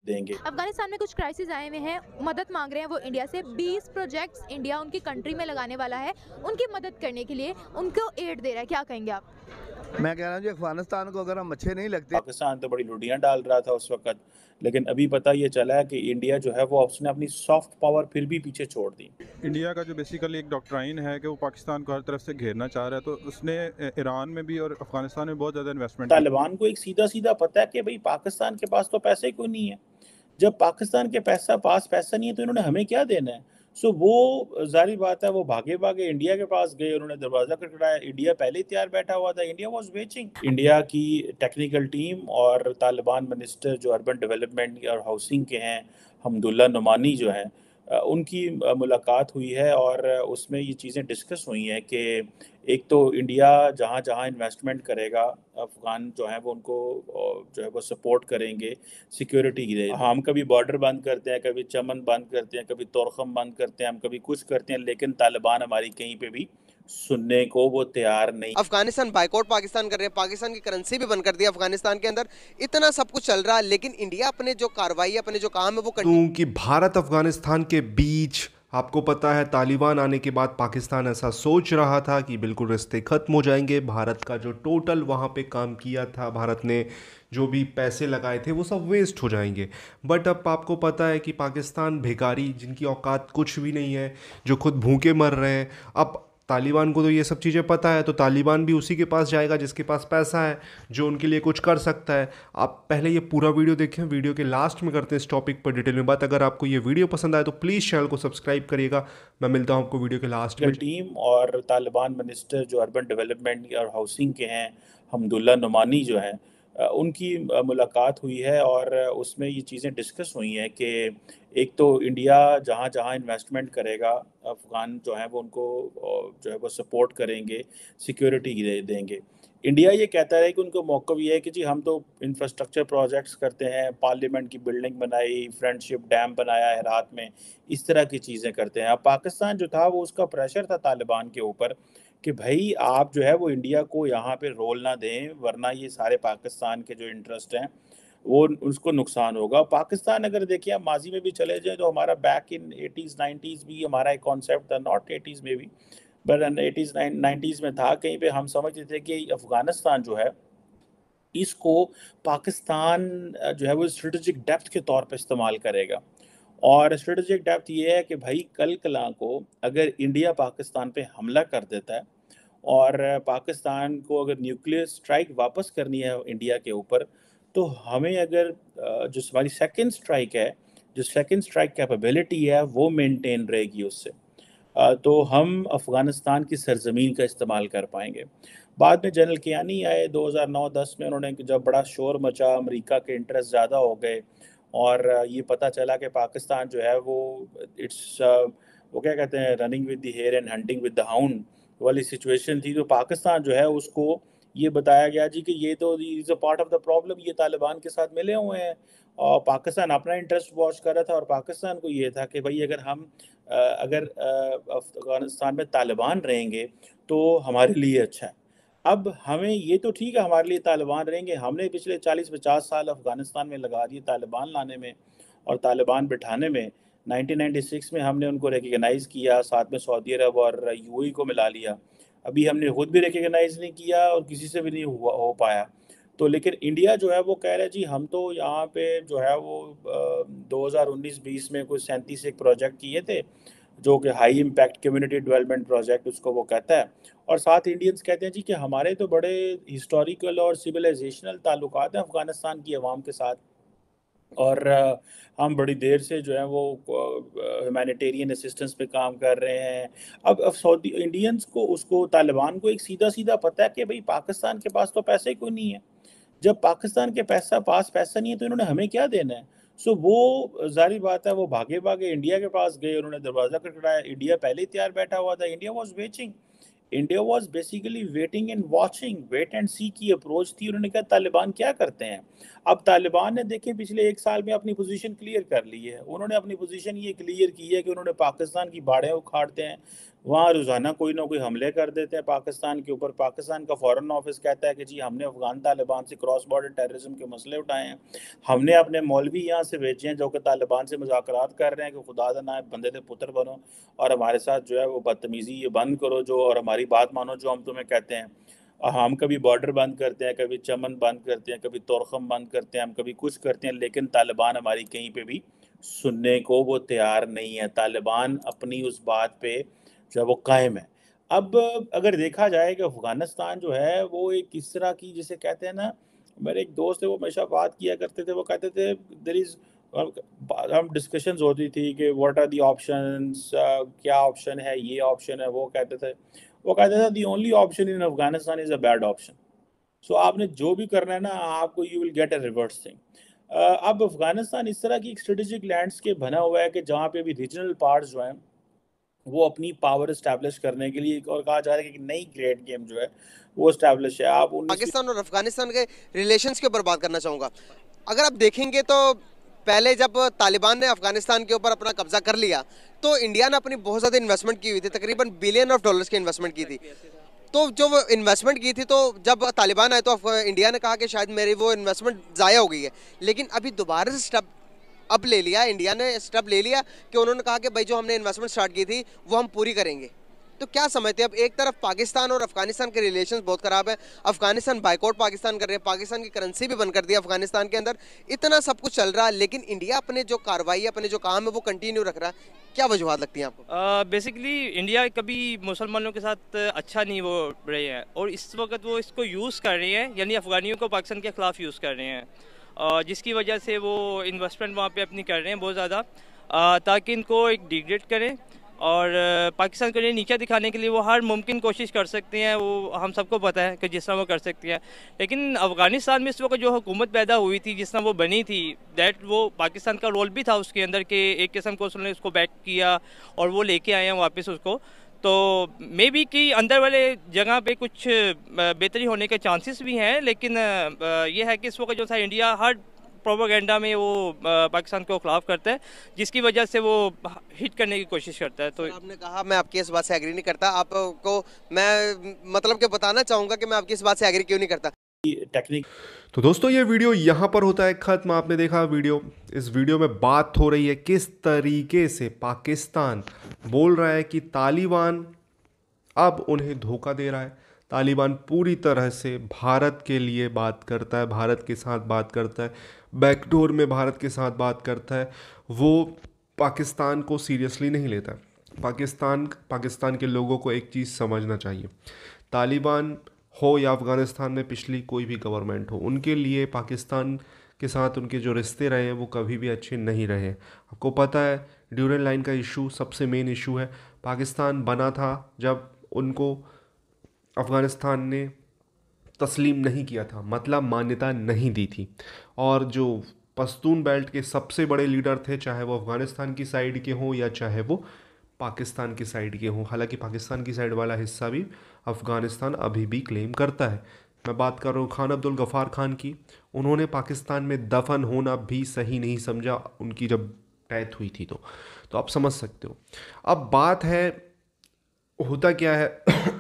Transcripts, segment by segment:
देंगे। अफगानिस्तान में कुछ क्राइसिस आए हुए हैं, मदद मांग रहे हैं वो इंडिया से। 20 प्रोजेक्ट्स इंडिया उनकी कंट्री में लगाने वाला है, उनकी मदद करने के लिए उनको एड दे रहा है। क्या कहेंगे आप? मैं कह रहा हूँ जी, अफ़गानिस्तान को अगर हम अच्छे नहीं लगते। पाकिस्तान तो बड़ी लुटियाँ डाल रहा था उस वक़्त, लेकिन अभी पता ये चला है कि इंडिया जो है वो उसने अपनी सॉफ्ट पावर फिर भी पीछे छोड़ दी। इंडिया का जो बेसिकली एक डॉक्ट्राइन है कि वो पाकिस्तान को हर तरफ से घेरना चाह रहा है, तो उसने ईरान में भी और अफगानिस्तान में बहुत ज़्यादा इन्वेस्टमेंट की। तालिबान को एक सीधा-सीधा पता है कि भई पाकिस्तान के पास तो पैसा ही कोई नहीं है। जब पाकिस्तान के पास पैसा नहीं है तो इन्होंने हमें क्या देना है? सो वो ज़ाहिर बात है वो भागे-भागे इंडिया के पास गए, उन्होंने दरवाज़ा खटखटाया, इंडिया पहले ही तैयार बैठा हुआ था, इंडिया वाज़ वेटिंग। इंडिया की टेक्निकल टीम और तालिबान मिनिस्टर जो अर्बन डेवलपमेंट और हाउसिंग के हैं, हमदुल्ला नुमानी जो हैं उनकी मुलाकात हुई है और उसमें ये चीज़ें डिस्कस हुई हैं कि एक तो इंडिया जहाँ-जहाँ इन्वेस्टमेंट करेगा, अफ़गान जो हैं वो उनको जो है वो सपोर्ट करेंगे, सिक्योरिटी के लिए। हम कभी बॉर्डर बंद करते हैं, कभी चमन बंद करते हैं, कभी तोरख़म बंद करते हैं, हम कभी कुछ करते हैं, लेकिन तालिबान हमारी कहीं पे भी सुनने को वो तैयार नहीं। अफगानिस्तान बाइकआउट पाकिस्तान कर रहे हैं, पाकिस्तान की करेंसी भी बंद कर दी अफगानिस्तान के अंदर। इतना सब कुछ चल रहा है, लेकिन इंडिया अपने जो कार्रवाई, अपने जो काम है वो कि भारत अफगानिस्तान के बीच, आपको पता है तालिबान आने के बाद पाकिस्तान ऐसा सोच रहा था कि बिल्कुल रिश्ते ख़त्म हो जाएंगे। भारत का जो टोटल वहाँ पे काम किया था, भारत ने जो भी पैसे लगाए थे वो सब वेस्ट हो जाएंगे। बट अब आपको पता है कि पाकिस्तान भिखारी जिनकी औकात कुछ भी नहीं है, जो खुद भूखे मर रहे हैं, अब तालिबान को तो ये सब चीज़ें पता है, तो तालिबान भी उसी के पास जाएगा जिसके पास पैसा है, जो उनके लिए कुछ कर सकता है। आप पहले ये पूरा वीडियो देखें, वीडियो के लास्ट में करते हैं इस टॉपिक पर डिटेल में बात। अगर आपको ये वीडियो पसंद आए तो प्लीज़ चैनल को सब्सक्राइब करिएगा। मैं मिलता हूँ आपको वीडियो के लास्ट में। टीम और तालिबान मिनिस्टर जो अर्बन डेवलपमेंट और हाउसिंग के हैं, हमदुल्ला नुमानी जो हैं उनकी मुलाकात हुई है और उसमें ये चीज़ें डिस्कस हुई हैं कि एक तो इंडिया जहाँ-जहाँ इन्वेस्टमेंट करेगा, अफ़गान जो हैं वो उनको जो है वो सपोर्ट करेंगे, सिक्योरिटी देंगे। इंडिया ये कहता है कि उनका मौक़िफ़ ये है कि जी हम तो इंफ्रास्ट्रक्चर प्रोजेक्ट्स करते हैं, पार्लियामेंट की बिल्डिंग बनाई, फ्रेंडशिप डैम बनाया है हेरात में, इस तरह की चीज़ें करते हैं। अब पाकिस्तान जो था वो उसका प्रेशर था तालिबान के ऊपर कि भई आप जो है वो इंडिया को यहाँ पे रोल ना दें, वरना ये सारे पाकिस्तान के जो इंटरेस्ट हैं, वो उसको नुकसान होगा। पाकिस्तान अगर देखिए आप माज़ी में भी चले जाएँ तो हमारा बैक इन 80s 90s भी हमारा एक कॉन्सेप्ट था, नॉट 80s में भी, बट 80s 90s में था, कहीं पे हम समझते थे कि अफ़गानिस्तान जो है, इसको पाकिस्तान जो है वो स्ट्रेटेजिक डेप्थ के तौर पे इस्तेमाल करेगा। और स्ट्रेटेजिक डेप्थ ये है कि भई कल-कलां को अगर इंडिया पाकिस्तान पे हमला कर देता है और पाकिस्तान को अगर न्यूक्लियर स्ट्राइक वापस करनी है इंडिया के ऊपर, तो हमें अगर जो हमारी सेकंड स्ट्राइक है, जो सेकंड स्ट्राइक कैपेबिलिटी है, वो मेंटेन रहेगी उससे। तो हम अफ़गानिस्तान की सरज़मीन का इस्तेमाल कर पाएँगे। बाद में जनरल कियानी आए 2009-10 में, उन्होंने जब बड़ा शोर मचा, अमेरिका के इंटरेस्ट ज़्यादा हो गए और ये पता चला कि पाकिस्तान जो है वो इट्स वो क्या कहते हैं running with the hare and hunting with the hound वाली सिचुएशन थी। तो पाकिस्तान जो है उसको ये बताया गया जी कि ये तो is a part of the problem, ये तालिबान के साथ मिले हुए हैं और पाकिस्तान अपना इंटरेस्ट वॉच कर रहा था और पाकिस्तान को ये था कि भई अगर हम अगर अफ़गानिस्तान में तालिबान रहेंगे तो हमारे लिए अच्छा है। अब हमें ये तो ठीक है हमारे लिए तालिबान रहेंगे, हमने पिछले 40-50 साल अफ़गानिस्तान में लगा दिए तालिबान लाने में और तालिबान बिठाने में। 1996 में हमने उनको रिकॉग्नाइज़ किया, साथ में सऊदी अरब और यूएई को मिला लिया। अभी हमने खुद भी रिकॉग्नाइज़ नहीं किया और किसी से भी नहीं हो पाया। तो लेकिन इंडिया जो है वो कह रहा है जी हम तो यहाँ पे जो है वो 2019-20 में कुछ 37 एक प्रोजेक्ट किए थे, जो कि high impact community development project उसको वो कहता है। और साथ इंडियंस कहते हैं जी कि हमारे तो बड़े हिस्टोरिकल और सिविलाइज़ेशनल ताल्लुकात हैं अफ़गानिस्तान की अवाम के साथ और हम बड़ी देर से जो है वो ह्यूमैनिटेरियन असिस्टेंस पे काम कर रहे हैं। अब सऊदी इंडियंस को उसको तालिबान को एक सीधा-सीधा पता है कि भई पाकिस्तान के पास तो पैसा ही कोई नहीं है। जब पाकिस्तान के पास पैसा नहीं है तो इन्होंने हमें क्या देना है? सो वो ज़ाहिर बात है वो भागे-भागे इंडिया के पास गए, उन्होंने दरवाज़ा खटखटाया, इंडिया पहले ही तैयार बैठा हुआ था, India was waiting. India was basically waiting and watching, wait and see की अप्रोच थी। उन्होंने कहा तालिबान क्या करते हैं? अब तालिबान ने देखें पिछले 1 साल में अपनी पोजीशन क्लियर कर ली है। उन्होंने अपनी पोजीशन ये क्लियर की है कि उन्होंने पाकिस्तान की बाड़ें उखाड़ते हैं, वहाँ रोज़ाना कोई ना कोई हमले कर देते हैं पाकिस्तान के ऊपर। पाकिस्तान का फ़ॉरेन ऑफिस कहता है कि जी हमने अफ़गान तालिबान से क्रॉस बॉर्डर टेररिज्म के मसले उठाए हैं, हमने अपने मौलवी यहाँ से भेजे हैं जो कि तालिबान से मुज़ाकरात कर रहे हैं कि खुदा ना बंदे दे पुत्र बनो और हमारे साथ जो है वो बदतमीज़ी ये बंद करो जो, और हमारी बात मानो जो हम तुम्हें कहते हैं। हम कभी बॉर्डर बंद करते हैं, कभी चमन बंद करते हैं, कभी तोरखम बंद करते हैं, हम कभी कुछ करते हैं, लेकिन तालिबान हमारी कहीं पे भी सुनने को वो तैयार नहीं है। तालिबान अपनी उस बात पे जो है वो कायम है। अब अगर देखा जाए कि अफ़गानिस्तान जो है वो एक इस तरह की जिसे कहते हैं ना, मेरे एक दोस्त है वो हमेशा बात किया करते थे, वो कहते थे देयर इज़ हम डिस्कशंस होती थी कि व्हाट आर द ऑप्शंस, क्या ऑप्शन है, ये ऑप्शन है, वो कहते थे। वो कहता था the only option in Afghanistan is a bad option. So आपने जो भी करना है ना आपको you will get a reverse thing. अब अफगानिस्तान इस तरह की एक स्ट्रेटेजिक लैंडस्केप बना हुआ है कि जहाँ पे अभी रीजनल पार्ट्स जो हैं वो अपनी पावर इस्टेब्लिश करने के लिए, और कहा जा रहा है कि नई ग्रेट गेम जो है वो इस्टेब्लिश है। आप 19 पाकिस्तान और अफगानिस्तान के रिलेशंस के ऊपर बात करना चाहूँगा। अगर आप देखेंगे तो पहले जब तालिबान ने अफगानिस्तान के ऊपर अपना कब्जा कर लिया तो इंडिया ने अपनी बहुत ज़्यादा इन्वेस्टमेंट की हुई थी, तकरीबन $बिलियन की इन्वेस्टमेंट की थी। तो जो वो इन्वेस्टमेंट की थी तो जब तालिबान आए तो इंडिया ने कहा कि शायद मेरी वो इन्वेस्टमेंट ज़ाया हो गई है, लेकिन अभी दोबारा से स्टेप अब ले लिया, इंडिया ने स्टेप ले लिया कि उन्होंने कहा कि भाई जो हमने इन्वेस्टमेंट स्टार्ट की थी वो हम पूरी करेंगे। तो क्या समझते हैं, अब एक तरफ पाकिस्तान और अफगानिस्तान के रिलेशंस बहुत ख़राब है, अफगानिस्तान बाइकआउट पाकिस्तान कर रहे हैं, पाकिस्तान की करेंसी भी बंद कर दी अफगानिस्तान के अंदर, इतना सब कुछ चल रहा है, लेकिन इंडिया अपने जो कार्रवाई अपने जो काम है वो कंटिन्यू रख रहा है। क्या वजूहत लगती हैं आपको? बेसिकली इंडिया कभी मुसलमानों के साथ अच्छा नहीं वो रही है, और इस वक्त वो इसको यूज़ कर रही है, यानी अफगानियों को पाकिस्तान के ख़िलाफ़ यूज़ कर रहे हैं, जिसकी वजह से वो इन्वेस्टमेंट वहाँ पे अपनी कर रहे हैं बहुत ज़्यादा, ताकि इनको एक डिग्रेड करें और पाकिस्तान को लिए नीचे दिखाने के लिए वो हर मुमकिन कोशिश कर सकते हैं। वो हम सबको पता है कि जिस तरह वो कर सकती हैं, लेकिन अफ़गानिस्तान में इस वक्त जो हुकूमत पैदा हुई थी, जिस तरह वो बनी थी, दैट वो पाकिस्तान का रोल भी था उसके अंदर के एक किस्म को उसने उसको बैक किया और वो लेके आए हैं वापस उसको। तो मे बी कि अंदर वाले जगह पे कुछ बेहतरी होने के चांसेस भी हैं, लेकिन ये है कि इस वक्त जो था इंडिया हर प्रोपेगेंडा में वो पाकिस्तान को खिलाफ करता है, जिसकी वजह से वो हिट करने की कोशिश करता है। तो आपने कहा, मैं आपकी इस बात से एग्री नहीं करता, आपको मैं मतलब कि बताना चाहूँगा कि मैं आपकी इस बात से एग्री क्यों नहीं करता। टेक्निक। तो दोस्तों ये वीडियो यहाँ पर होता है ख़त्म। आपने देखा वीडियो, इस वीडियो में बात हो रही है किस तरीके से पाकिस्तान बोल रहा है कि तालिबान अब उन्हें धोखा दे रहा है। तालिबान पूरी तरह से भारत के लिए बात करता है, भारत के साथ बात करता है, बैकडोर में भारत के साथ बात करता है, वो पाकिस्तान को सीरियसली नहीं लेता है। पाकिस्तान के लोगों को एक चीज़ समझना चाहिए, तालिबान हो या अफ़गानिस्तान में पिछली कोई भी गवर्नमेंट हो, उनके लिए पाकिस्तान के साथ उनके जो रिश्ते रहे हैं वो कभी भी अच्छे नहीं रहे। आपको पता है ड्यूरन लाइन का इशू सबसे मेन इशू है। पाकिस्तान बना था जब उनको अफ़गानिस्तान ने तस्लीम नहीं किया था, मतलब मान्यता नहीं दी थी, और जो पश्तून बेल्ट के सबसे बड़े लीडर थे, चाहे वो अफ़गानिस्तान की साइड के हों या चाहे वो पाकिस्तान की साइड के हों, हालांकि पाकिस्तान की साइड वाला हिस्सा भी अफ़गानिस्तान अभी भी क्लेम करता है। मैं बात कर रहा हूँ खान अब्दुल गफ़ार खान की। उन्होंने पाकिस्तान में दफन होना भी सही नहीं समझा उनकी जब डेथ हुई थी, तो आप समझ सकते हो। अब बात है, होता क्या है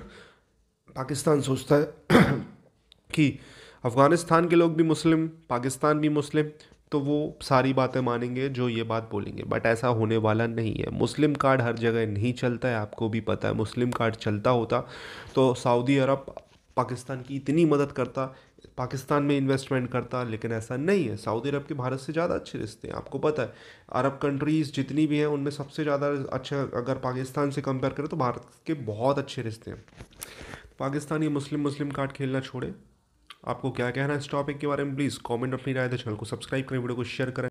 पाकिस्तान सोचता है कि अफ़गानिस्तान के लोग भी मुस्लिम, पाकिस्तान भी मुस्लिम, तो वो सारी बातें मानेंगे जो ये बात बोलेंगे, बट ऐसा होने वाला नहीं है। मुस्लिम कार्ड हर जगह नहीं चलता है, आपको भी पता है। मुस्लिम कार्ड चलता होता तो सऊदी अरब पाकिस्तान की इतनी मदद करता, पाकिस्तान में इन्वेस्टमेंट करता, लेकिन ऐसा नहीं है। सऊदी अरब के भारत से ज़्यादा अच्छे रिश्ते हैं, आपको पता है। अरब कंट्रीज़ जितनी भी हैं उनमें सबसे ज़्यादा अच्छा अगर पाकिस्तान से कंपेयर करें तो भारत के बहुत अच्छे रिश्ते हैं। पाकिस्तान ये मुस्लिम कार्ड खेलना छोड़े। आपको क्या कहना है इस टॉपिक के बारे में, प्लीज़ कमेंट अपनी राय दें। चैनल को सब्सक्राइब करें, वीडियो को शेयर करें।